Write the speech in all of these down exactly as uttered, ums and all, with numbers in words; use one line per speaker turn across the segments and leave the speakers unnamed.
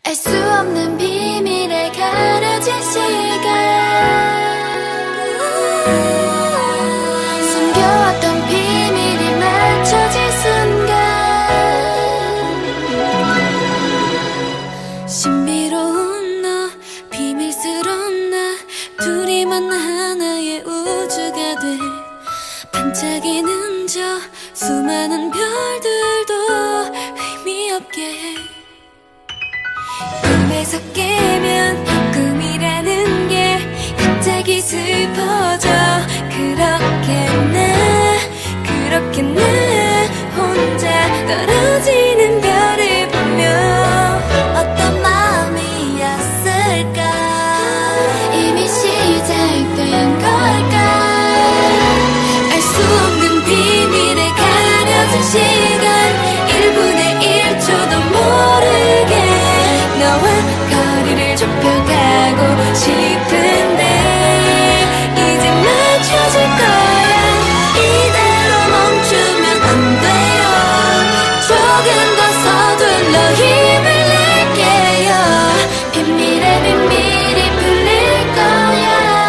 알 수 없는 비밀에 가려진 시간, 숨겨왔던 비밀이 맞춰질 순간, 신비로운 너, 비밀스러운 나, 둘이만 하나의 우주가 돼 반짝이는 저 수많은 별들도 의미 없게 꿈에서 깨면 꿈이라는 게 갑자기 슬퍼져. 그렇게 나 그렇게 나 혼자 떨어지는 별을 보며 어떤 마음이었을까. 이미 시작된 걸까. 알 수 없는 비밀에 가려진 시간, 일분의 일 초도 모르게 너와 거리를 좁혀가고 싶은데 이제 맞춰질 거야. 이대로 멈추면 안 돼요. 조금 더 서둘러 힘을 낼게요. 비밀의 비밀이 풀릴 거야.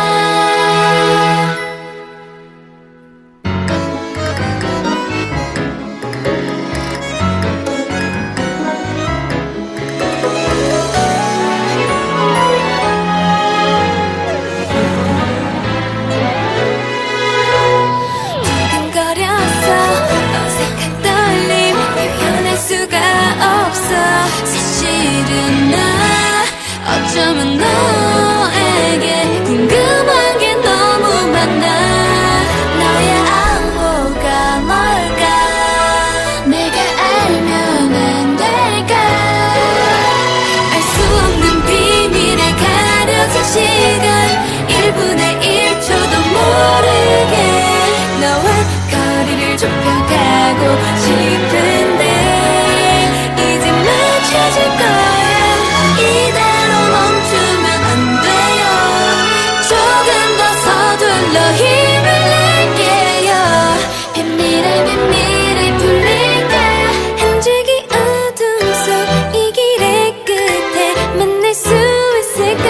두근거려서 어색한 떨림 표현할 수가 없어. 사실은 나 어쩌면 너에게 궁금한 게 너무 많아. 너의 안보가 뭘까. 내가 알면 안 될까. 알 수 없는 비밀에 가려진 시간, 일분의 일 초도 모르게 너와 거리를 좁혀가고 싶은데 이제 맞춰질 거야. 이대로 멈추면 안 돼요. 조금 더 서둘러 힘을 낼게요. 비밀의 비밀이 풀릴까. 한줄기 어둠 속 이 길의 끝에 만날 수 있을까.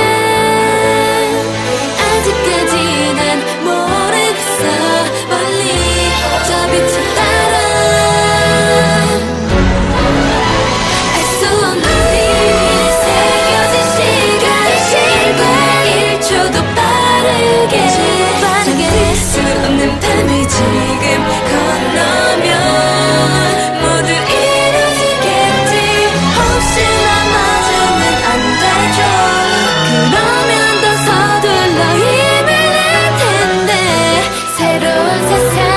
아직까지 난 모르겠어. 멀리 저 빛을 따라 알 수 없는 비밀에 새겨진 시간, 일분의 일 초도 빠르게 잠들 수 없는 밤을 지금 건너면 모두 이루어지겠지. 혹시 넘어지면 안 되죠. 그러면 더 서둘러 힘을 낼 텐데 새로운 세상